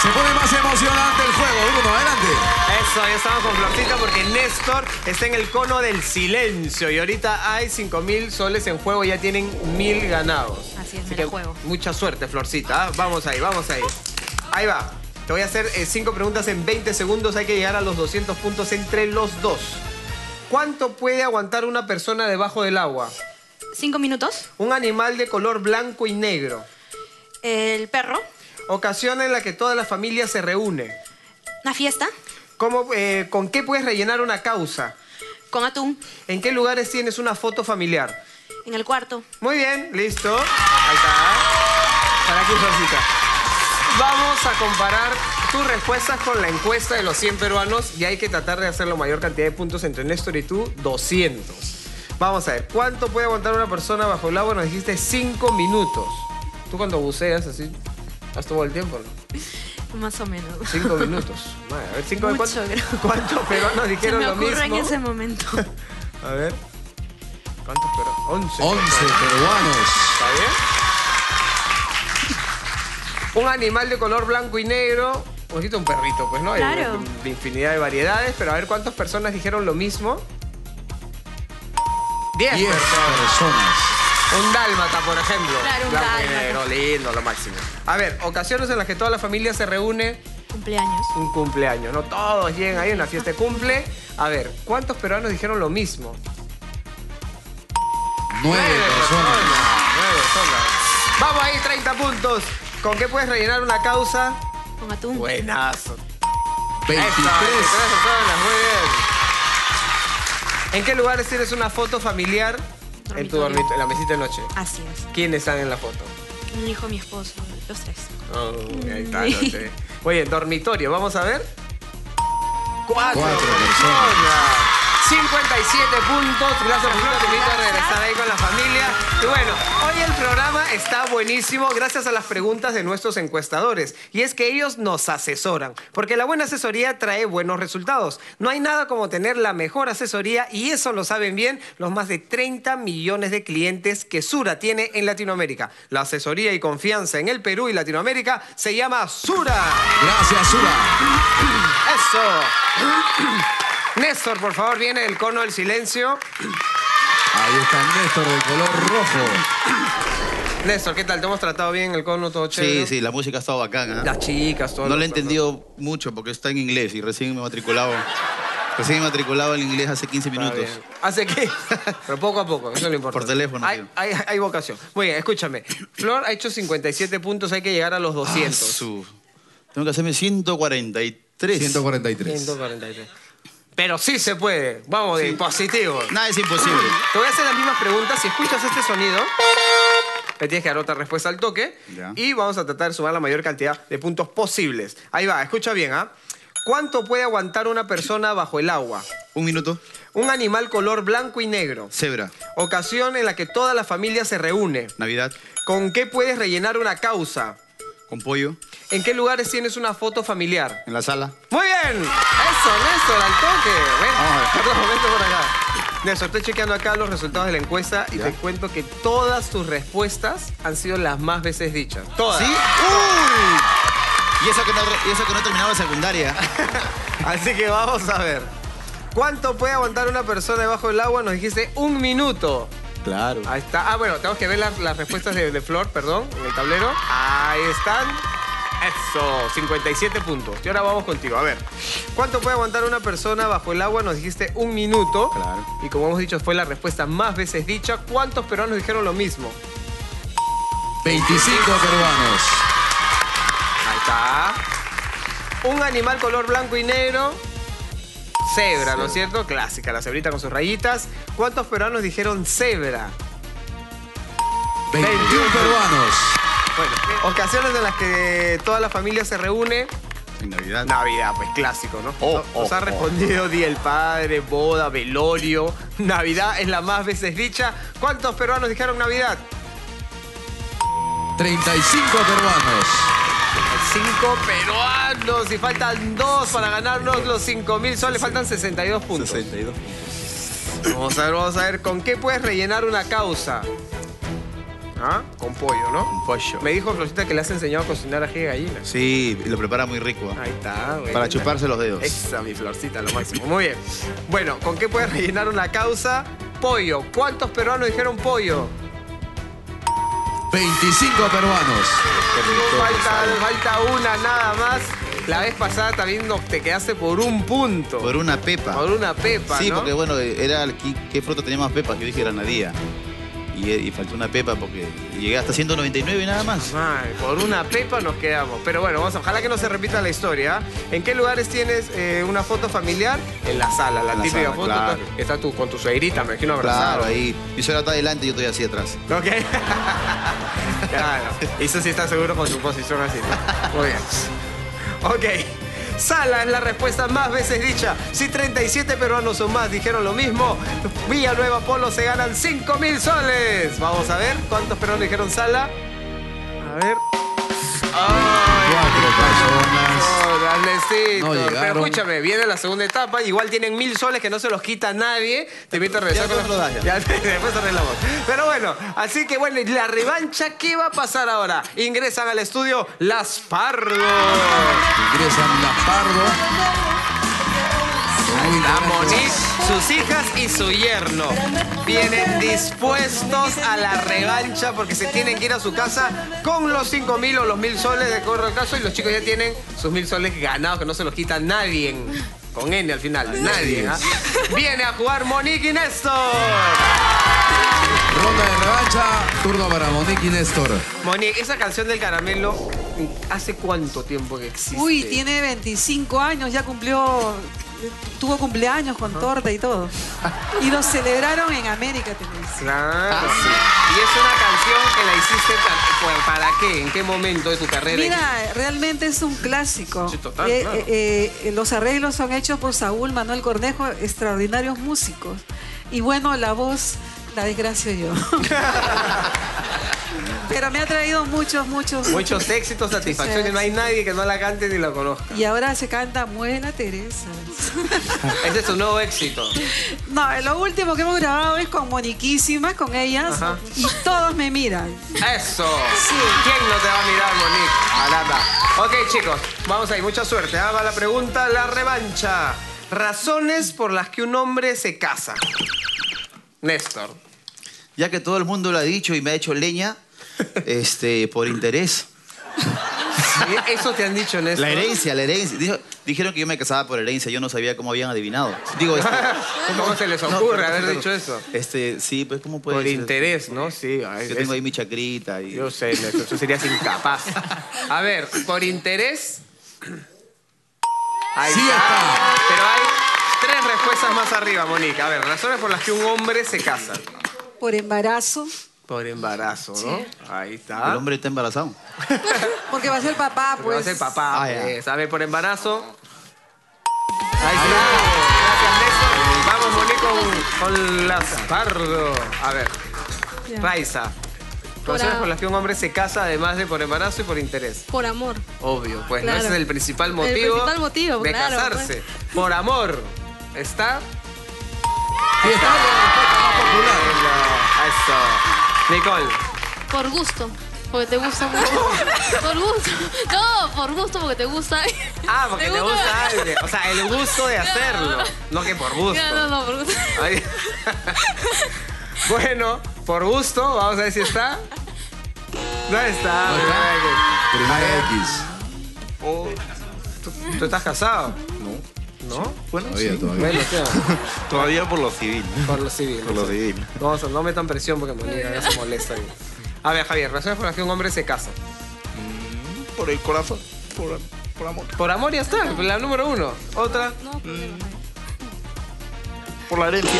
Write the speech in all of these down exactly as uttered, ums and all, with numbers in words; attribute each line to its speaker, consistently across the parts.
Speaker 1: Se pone más emocionante el juego, Bruno, adelante.
Speaker 2: Eso, ya estamos con Florcita porque Néstor está en el cono del silencio y ahorita hay cinco mil soles en juego, ya tienen mil ganados.
Speaker 3: Así es,
Speaker 2: Así
Speaker 3: me
Speaker 2: que
Speaker 3: la juego.
Speaker 2: mucha suerte, Florcita. ¿Ah? Vamos ahí, vamos ahí. Ahí va. Te voy a hacer eh, cinco preguntas en veinte segundos. Hay que llegar a los doscientos puntos entre los dos. ¿Cuánto puede aguantar una persona debajo del agua?
Speaker 3: ¿Cinco minutos?
Speaker 2: Un animal de color blanco y negro.
Speaker 3: El perro.
Speaker 2: Ocasión en la que toda la familia se reúne.
Speaker 3: Una fiesta.
Speaker 2: ¿Cómo, eh, ¿Con qué puedes rellenar una causa?
Speaker 3: Con atún.
Speaker 2: ¿En qué lugares tienes una foto familiar?
Speaker 3: En el cuarto.
Speaker 2: Muy bien, listo. Ahí está. Para aquí, Florcita. Vamos a comparar tus respuestas con la encuesta de los cien peruanos y hay que tratar de hacer la mayor cantidad de puntos entre Néstor y tú, doscientos. Vamos a ver, ¿cuánto puede aguantar una persona bajo el agua? Nos dijiste cinco minutos. Tú cuando buceas así, ¿has todo el tiempo, no?
Speaker 3: Más o menos.
Speaker 2: Cinco minutos. Madre, a ver, cinco
Speaker 3: Mucho,
Speaker 2: ¿cuántos,
Speaker 3: creo.
Speaker 2: ¿Cuántos peruanos dijeron
Speaker 3: Se me
Speaker 2: lo mismo?
Speaker 3: ocurre en ese momento.
Speaker 2: A ver. ¿Cuántos peruanos? Once.
Speaker 1: once peruanos.
Speaker 2: ¿Está bien? Un animal de color blanco y negro. Un poquito un perrito, pues, ¿no? Hay
Speaker 3: Claro.
Speaker 2: de infinidad de variedades, pero a ver cuántas personas dijeron lo mismo. Diez
Speaker 1: diez
Speaker 2: personas.
Speaker 1: personas.
Speaker 2: Un dálmata, por ejemplo.
Speaker 3: Claro, un
Speaker 2: blanco y
Speaker 3: dálmata.
Speaker 2: negro, lindo, lo máximo. A ver, ocasiones en las que toda la familia se reúne.
Speaker 3: Cumpleaños.
Speaker 2: Un cumpleaños, ¿no? Todos llegan ahí a una fiesta de cumple. A ver, ¿cuántos peruanos dijeron lo mismo?
Speaker 1: Nueve personas.
Speaker 2: Nueve personas. Vamos ahí, treinta puntos. ¿Con qué puedes rellenar una causa?
Speaker 3: Con atún.
Speaker 2: Buenazo.
Speaker 1: veintitrés.
Speaker 2: Eso, veintitrés personas, muy bien. ¿En qué lugares tienes una foto familiar? En tu
Speaker 3: Dormitorio.
Speaker 2: dormitorio, en la mesita de noche.
Speaker 3: Así es.
Speaker 2: ¿Quiénes están en la foto?
Speaker 3: Mi hijo, mi esposo, los tres.
Speaker 2: Oh, ahí está, no sé. Oye, dormitorio, vamos a ver. Cuatro,
Speaker 1: Cuatro
Speaker 2: personas. cincuenta y siete puntos. Gracias, Flor. Te invito a regresar ahí con la familia. Y bueno, hoy el programa está buenísimo gracias a las preguntas de nuestros encuestadores. Y es que ellos nos asesoran. Porque la buena asesoría trae buenos resultados. No hay nada como tener la mejor asesoría y eso lo saben bien los más de treinta millones de clientes que Sura tiene en Latinoamérica. La asesoría y confianza en el Perú y Latinoamérica se llama Sura.
Speaker 1: Gracias, Sura.
Speaker 2: Eso. Néstor, por favor, viene el cono del silencio.
Speaker 1: Ahí está Néstor de color rojo.
Speaker 2: Néstor, ¿qué tal? ¿Te hemos tratado bien el cono? ¿Todo chévere?
Speaker 4: Sí, sí, la música ha estado bacana.
Speaker 2: Las chicas, todo.
Speaker 4: No la he entendido mucho porque está en inglés y recién me he matriculado. Recién me he matriculado en inglés hace quince minutos.
Speaker 2: ¿Hace qué? Pero poco a poco, eso es lo importante.
Speaker 4: Por teléfono,
Speaker 2: Hay,
Speaker 4: tío.
Speaker 2: hay, hay vocación. Muy bien, escúchame. Flor ha hecho cincuenta y siete puntos, hay que llegar a los doscientos.
Speaker 4: Ah, su- Tengo que hacerme ciento cuarenta y tres.
Speaker 1: ciento cuarenta y tres.
Speaker 2: ciento cuarenta y tres. Pero sí se puede. Vamos, de positivo.
Speaker 4: Nada es imposible.
Speaker 2: Te voy a hacer las mismas preguntas. Si escuchas este sonido, me tienes que dar otra respuesta al toque.
Speaker 4: Ya.
Speaker 2: Y vamos a tratar de sumar la mayor cantidad de puntos posibles. Ahí va, escucha bien, ¿ah? ¿Cuánto puede aguantar una persona bajo el agua?
Speaker 4: Un minuto.
Speaker 2: Un animal color blanco y negro.
Speaker 4: Cebra.
Speaker 2: Ocasión en la que toda la familia se reúne.
Speaker 4: Navidad.
Speaker 2: ¿Con qué puedes rellenar una causa?
Speaker 4: Con pollo.
Speaker 2: ¿En qué lugares tienes una foto familiar?
Speaker 4: En la sala.
Speaker 2: ¡Muy bien! Eso, Néstor, al toque. Ven,
Speaker 4: Vamos a ver.
Speaker 2: perdón, vente por acá. Néstor, estoy chequeando acá los resultados de la encuesta y
Speaker 4: Ya.
Speaker 2: te cuento que todas tus respuestas han sido las más veces dichas. Todas.
Speaker 4: ¿Sí? ¡Uy! Y eso que no, y eso que no he terminado la secundaria.
Speaker 2: Así que vamos a ver. ¿Cuánto puede aguantar una persona debajo del agua? Nos dijiste un minuto.
Speaker 4: Claro.
Speaker 2: Ahí está. Ah, bueno, tenemos que ver las, las respuestas de, de Flor, perdón, en el tablero. Ahí están. Eso, cincuenta y siete puntos. Y ahora vamos contigo. A ver, ¿cuánto puede aguantar una persona bajo el agua? Nos dijiste un minuto.
Speaker 4: Claro.
Speaker 2: Y como hemos dicho, fue la respuesta más veces dicha. ¿Cuántos peruanos dijeron lo mismo?
Speaker 1: veinticinco peruanos.
Speaker 2: Ahí está. Un animal color blanco y negro. Cebra, ¿no es cierto? Clásica, la cebrita con sus rayitas. ¿Cuántos peruanos dijeron cebra?
Speaker 1: veintiuno peruanos.
Speaker 2: Bueno, ocasiones en las que toda la familia se reúne.
Speaker 4: En Navidad.
Speaker 2: Navidad, pues clásico, ¿no?
Speaker 4: Oh,
Speaker 2: Nos
Speaker 4: oh,
Speaker 2: ha
Speaker 4: oh.
Speaker 2: respondido Día del Padre, boda, velorio. Navidad es la más veces dicha. ¿Cuántos peruanos dijeron Navidad?
Speaker 1: treinta y cinco peruanos.
Speaker 2: Cinco peruanos y faltan dos para ganarnos los cinco mil soles. Faltan sesenta y dos puntos.
Speaker 4: sesenta y dos.
Speaker 2: Vamos a ver, vamos a ver. ¿Con qué puedes rellenar una causa? ¿Ah? Con pollo, ¿no?
Speaker 4: Con pollo.
Speaker 2: Me dijo Florcita que le has enseñado a cocinar ají de gallina.
Speaker 4: Sí, lo prepara muy rico.
Speaker 2: Ahí está, güey.
Speaker 4: Para chuparse los dedos.
Speaker 2: Esa, mi Florcita, lo máximo. Muy bien. Bueno, ¿con qué puedes rellenar una causa? Pollo. ¿Cuántos peruanos dijeron pollo?
Speaker 1: veinticinco peruanos.
Speaker 2: Falta, falta una nada más. La vez pasada también no, te quedaste por un punto.
Speaker 4: Por una pepa.
Speaker 2: Por una pepa,
Speaker 4: Sí,
Speaker 2: ¿no?
Speaker 4: porque bueno, era el- ¿qué, qué fruta tenía más pepas? Yo dije granadilla. Y, y faltó una pepa porque llegué hasta ciento noventa y nueve nada más.
Speaker 2: Ay, por una pepa nos quedamos. Pero bueno, vamos, a- ojalá que no se repita la historia. ¿En qué lugares tienes eh, una foto familiar? En la sala, la
Speaker 4: En la
Speaker 2: típica
Speaker 4: sala,
Speaker 2: foto.
Speaker 4: claro.
Speaker 2: Está tú con tu suegrita, me imagino abrazado.
Speaker 4: Claro, ahí. Mi suegra está adelante y yo estoy así atrás.
Speaker 2: ¿Ok? Claro. Y eso sí está seguro con su posición así, ¿no? Muy bien. Ok. Sala es la respuesta más veces dicha. Si treinta y siete peruanos o más dijeron lo mismo, Villanueva Polo se ganan cinco mil soles. Vamos a ver cuántos peruanos dijeron Sala. A ver. ¡Ay!
Speaker 1: Cuatro personas.
Speaker 2: Oh, Ernestinho.
Speaker 1: No
Speaker 2: Pero
Speaker 1: llegaron.
Speaker 2: escúchame, viene la segunda etapa. Igual tienen mil soles que no se los quita nadie. Te invito a regresar
Speaker 4: Ya
Speaker 2: con
Speaker 4: después
Speaker 2: la-
Speaker 4: lo das, ya.
Speaker 2: Ya, después arreglamos. Pero bueno, así que bueno, ¿y la revancha qué va a pasar ahora? Ingresan al estudio Las Pardo.
Speaker 1: Ingresan las Pardo.
Speaker 2: La Monique, sus hijas y su yerno vienen dispuestos a la revancha porque se tienen que ir a su casa con los cinco mil o los mil soles de acuerdo al caso y los chicos ya tienen sus mil soles ganados que no se los quita nadie. Con N al final, nadie. ¿ah? Viene a jugar Monique y Néstor.
Speaker 1: Ronda de revancha. Turno para Monique y Néstor.
Speaker 2: Monique, esa canción del caramelo, ¿hace cuánto tiempo que existe?
Speaker 5: Uy, tiene veinticinco años, ya cumplió, tuvo cumpleaños con torta y todo. Y lo celebraron en América Televisión.
Speaker 2: Claro. Y es una canción que la hiciste pa- pues, ¿para qué? ¿En qué momento de tu carrera?
Speaker 5: Mira, realmente es un clásico.
Speaker 2: Sí, total,
Speaker 5: Eh,
Speaker 2: claro.
Speaker 5: eh, eh, los arreglos son hechos por Saúl Manuel Cornejo, extraordinarios músicos. Y bueno, la voz, la desgracio yo. Pero me ha traído muchos, muchos.
Speaker 2: Muchos éxitos, satisfacciones.
Speaker 5: Sí.
Speaker 2: No hay nadie que no la cante ni la conozca.
Speaker 5: Y ahora se canta Muela Teresa.
Speaker 2: Ese es su nuevo éxito.
Speaker 5: No, lo último que hemos grabado es con Moniquísimas, con ellas.
Speaker 2: Ajá.
Speaker 5: Y todos me miran.
Speaker 2: ¡Eso!
Speaker 5: Sí.
Speaker 2: ¿Quién no te va a mirar, Monique? Alata. Ok, chicos, vamos ahí. Mucha suerte. Haga la pregunta, la revancha. Razones por las que un hombre se casa. Néstor.
Speaker 4: Ya que todo el mundo lo ha dicho y me ha hecho leña, este, por interés.
Speaker 2: ¿Sí? ¿Eso te han dicho, Néstor?
Speaker 4: La herencia, la herencia. Dijo- dijeron que yo me casaba por herencia, yo no sabía cómo habían adivinado. Digo, este,
Speaker 2: ¿Cómo se les
Speaker 4: no,
Speaker 2: ocurre
Speaker 4: pero-
Speaker 2: haber
Speaker 4: pero-
Speaker 2: dicho eso?
Speaker 4: Este, sí, pues ¿cómo puede
Speaker 2: Por
Speaker 4: ser?
Speaker 2: interés, ¿no? Sí. ay,
Speaker 4: Yo
Speaker 2: es-
Speaker 4: tengo ahí mi chacrita y...
Speaker 2: Yo sé, Néstor, eso serías incapaz. A ver, por interés. Ahí
Speaker 1: Sí está.
Speaker 2: Pero hay tres respuestas más arriba, Monique. A ver, razones por las que un hombre se casa.
Speaker 5: Por embarazo.
Speaker 2: Por embarazo, ¿no? Ahí está.
Speaker 4: El hombre está embarazado.
Speaker 5: Porque va a ser papá,
Speaker 2: Porque va a
Speaker 5: pues.
Speaker 2: ser papá,
Speaker 4: Ah, ya.
Speaker 2: pues. A ver, por embarazo. Ahí está. Gracias, Néstor. Vamos, Monique, con, con las Pardo. A ver,
Speaker 3: Ya.
Speaker 2: Raiza.
Speaker 3: Por
Speaker 2: Razones
Speaker 3: a-
Speaker 2: por las que un hombre se casa, además de por embarazo y por interés.
Speaker 3: Por amor.
Speaker 2: Obvio, pues no
Speaker 3: Claro.
Speaker 2: ese es el principal
Speaker 3: El
Speaker 2: motivo,
Speaker 3: principal motivo,
Speaker 2: de
Speaker 3: claro,
Speaker 2: casarse. Por amor. ¿Está?
Speaker 1: Y está la respuesta más popular.
Speaker 2: Eso. Nicole.
Speaker 3: Por gusto. Porque te gusta mucho. Por gusto. No, por gusto porque te gusta.
Speaker 2: Ah, porque te gusta alguien. O sea, el gusto de
Speaker 3: No,
Speaker 2: hacerlo.
Speaker 3: no.
Speaker 2: No que por gusto.
Speaker 3: No, no, no, por gusto.
Speaker 2: Ahí. Bueno, por gusto, vamos a ver si está. No está.
Speaker 1: No está. Primera X.
Speaker 2: Oh, ¿Tú, tú estás casado?
Speaker 4: No.
Speaker 2: ¿No?
Speaker 4: Bueno,
Speaker 1: Todavía,
Speaker 4: sí.
Speaker 1: todavía.
Speaker 2: Bueno, ¿qué?
Speaker 4: Todavía por lo civil.
Speaker 2: Por lo civil.
Speaker 4: Por lo civil.
Speaker 2: No, no metan presión porque Monique ya se molesta. ahí. A ver, Javier, razones por las que un hombre se casa.
Speaker 4: Por el corazón. Por, por amor.
Speaker 2: Por amor ya está, la número uno. Otra.
Speaker 3: No, porque no.
Speaker 4: Por la herencia.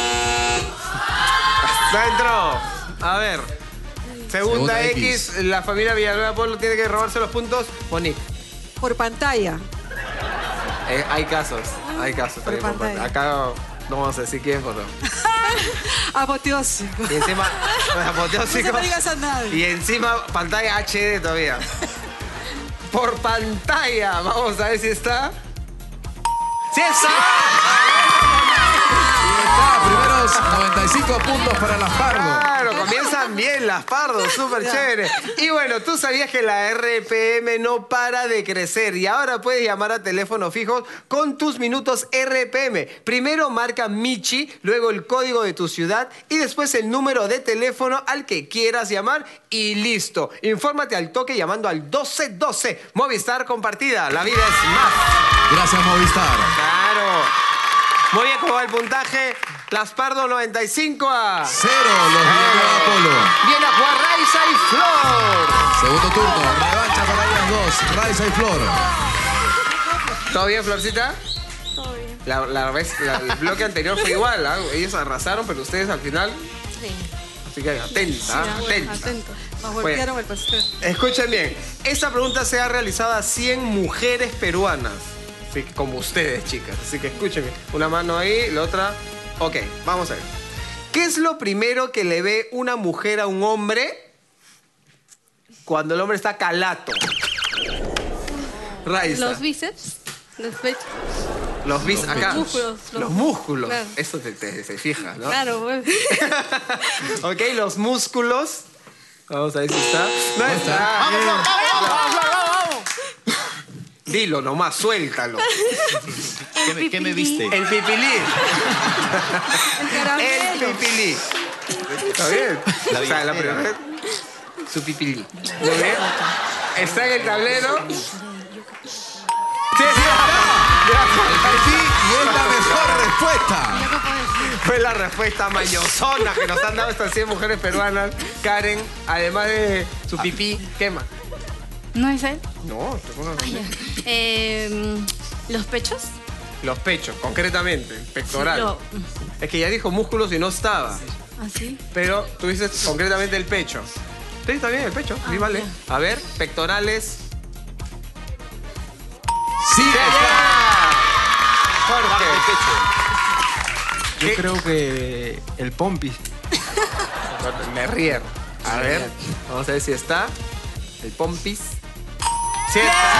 Speaker 2: Dentro. A ver. Segunda,
Speaker 1: Segunda
Speaker 2: X,
Speaker 1: X.
Speaker 2: la familia Villanueva Polo tiene que robarse los puntos. Monique.
Speaker 5: Por pantalla.
Speaker 2: Eh, hay casos, hay casos.
Speaker 5: Por
Speaker 2: también por
Speaker 5: pantalla.
Speaker 2: parte. Acá no vamos a decir quién, pero.
Speaker 5: Apoteósico.
Speaker 2: Y encima,
Speaker 5: No
Speaker 2: apoteósico.
Speaker 5: se lo digas a nadie.
Speaker 2: Y encima pantalla H D todavía. Por pantalla. Vamos a ver si está. ¡Sí está!
Speaker 1: Y está, primeros noventa y cinco puntos para las Pardo.
Speaker 2: Claro, comienza también, las Pardo, súper
Speaker 5: Ya.
Speaker 2: chévere. Y bueno, tú sabías que la R P M no para de crecer y ahora puedes llamar a teléfono fijos con tus minutos R P M. Primero marca Michi, luego el código de tu ciudad y después el número de teléfono al que quieras llamar y listo. Infórmate al toque llamando al doce doce. Movistar compartida, la vida es más.
Speaker 1: Gracias, Movistar.
Speaker 2: Claro. Muy bien, ¿cómo va el puntaje? Las Pardo noventa y cinco a...
Speaker 1: Cero, los Villanueva Polo.
Speaker 2: Viene a jugar Raiza y Flor.
Speaker 1: Segundo turno, revancha para ellas dos, Raiza y Flor.
Speaker 2: ¿Todo bien, Florcita?
Speaker 3: Todo bien.
Speaker 2: La, la vez, la- el bloque anterior fue igual, ¿ah? Ellos arrasaron, pero ustedes al final...
Speaker 3: Sí.
Speaker 2: Así que atenta,
Speaker 3: Ya,
Speaker 2: atenta.
Speaker 3: atento.
Speaker 5: Nos
Speaker 2: Bueno.
Speaker 5: golpearon el pastel.
Speaker 2: Escuchen bien, esta pregunta se ha realizado a cien mujeres peruanas. Así que, como ustedes, chicas. Así que escuchen bien. Una mano ahí, la otra... Ok, vamos a ver. ¿Qué es lo primero que le ve una mujer a un hombre cuando el hombre está calato? Raiza.
Speaker 3: Los bíceps, los pechos.
Speaker 2: Los bis acá.
Speaker 3: Los músculos,
Speaker 2: Los,
Speaker 3: los-
Speaker 2: músculos.
Speaker 3: claro.
Speaker 2: Eso te, te- se fija, ¿no?
Speaker 3: Claro, pues.
Speaker 2: Ok, los músculos. Vamos a ver si está. No está.
Speaker 4: ¡Vamos, Flor! ¡Vamos, vamos, vamos, Flor! ¡Vamos, vamos!
Speaker 2: Dilo nomás, suéltalo.
Speaker 4: ¿Qué me, qué me viste?
Speaker 2: El pipilí.
Speaker 5: El
Speaker 2: El
Speaker 5: caramelo.
Speaker 2: pipilí. ¿Está bien?
Speaker 4: La
Speaker 2: O sea, la
Speaker 4: billetera.
Speaker 2: primera vez, su pipilí. ¿Muy bien? Está en el tablero. Sí, sí,
Speaker 1: Sí, y es la mejor respuesta.
Speaker 2: fue la respuesta mayosona que nos han dado estas cien mujeres peruanas. Karen, además de su pipí, ¿qué más?
Speaker 3: ¿No es él?
Speaker 2: No, te pongo
Speaker 3: Eh, ¿Los pechos?
Speaker 2: los pechos, concretamente, pectoral.
Speaker 3: Lo-
Speaker 2: Es que ya dijo músculos y no estaba.
Speaker 3: ¿Así?
Speaker 2: Pero tú dices concretamente el pecho. Sí, está bien, el pecho. Sí,
Speaker 3: Ah,
Speaker 2: vale. A ver, pectorales.
Speaker 1: Sí,
Speaker 2: Jorge.
Speaker 6: Yo
Speaker 2: ¿Qué?
Speaker 6: creo que el pompis.
Speaker 2: Me ríe. A ver, vamos a ver si está. El pompis. ¡Sí está!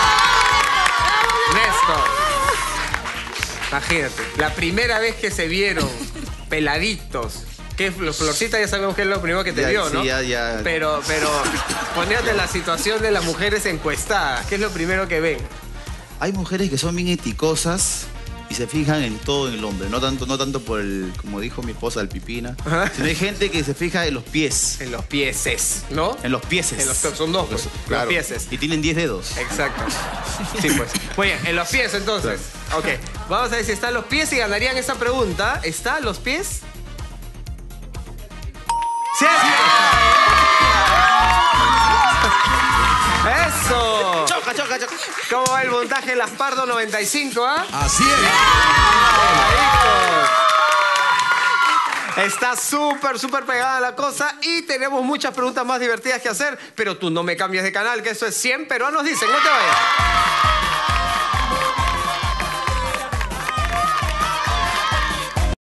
Speaker 2: Néstor. Imagínate, la primera vez que se vieron peladitos. Que los Florcita ya sabemos que es lo primero que te
Speaker 4: Ya,
Speaker 2: vio,
Speaker 4: sí,
Speaker 2: ¿no?
Speaker 4: ya, ya.
Speaker 2: Pero, pero, ponete en la situación de las mujeres encuestadas. ¿Qué es lo primero que ven?
Speaker 4: Hay mujeres que son bien eticosas y se fijan en todo en el hombre. No tanto, no tanto por el, como dijo mi esposa, el pipina.
Speaker 2: Ajá.
Speaker 4: Sino hay gente que se fija en los pies.
Speaker 2: En los pieses, ¿no?
Speaker 4: En los pieses.
Speaker 2: En los- son dos, pues, los pieses.
Speaker 4: Y tienen diez dedos.
Speaker 2: Exacto. Sí, pues. Muy bien, en los pies entonces. Ok. Vamos a ver si están los pies y ganarían esa pregunta. ¿Está los pies? ¡Sí! ¡Eso!
Speaker 4: Choca, choca, choca.
Speaker 2: ¿Cómo va el montaje Las Pardo noventa y cinco, ah?
Speaker 1: así es.
Speaker 2: Está súper, súper pegada la cosa y tenemos muchas preguntas más divertidas que hacer, pero tú no me cambies de canal, que eso es cien peruanos dicen, no te vayas.